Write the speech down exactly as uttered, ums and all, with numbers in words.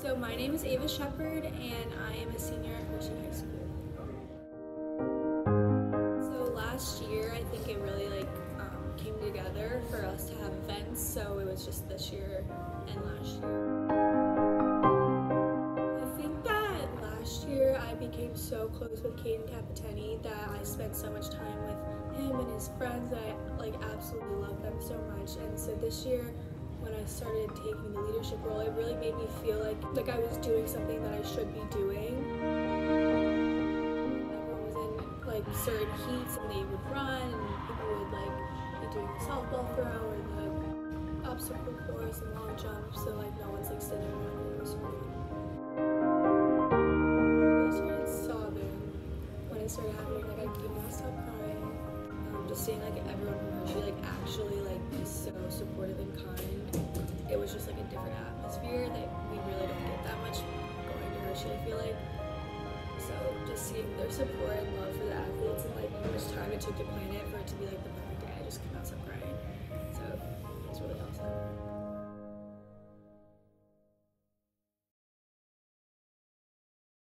So my name is Ava Sheppard and I am a senior at Hershey High School. So last year I think it really like um, came together for us to have events, so it was just this year and last year. I think that last year I became so close with Caden Capitani that I spent so much time with him and his friends. I like absolutely love them so much, and so this year when I started taking the leadership role, it really made me feel like like I was doing something that I should be doing. Everyone was in like certain heats and they would run, and people would like be doing the softball throw or the obstacle course and long jump, so like no one's like sitting around and screaming. I started sobbing when it started happening. Like I could not stop crying. Um, just seeing like everyone from Hershey like actually like be so supportive and kind. It was just like a different atmosphere that we really don't get that much going to Hershey, I feel like. So just seeing their support and love for the athletes and like how much time it took to plan it for it to be like the perfect day, I just could not stop crying. So it was really awesome.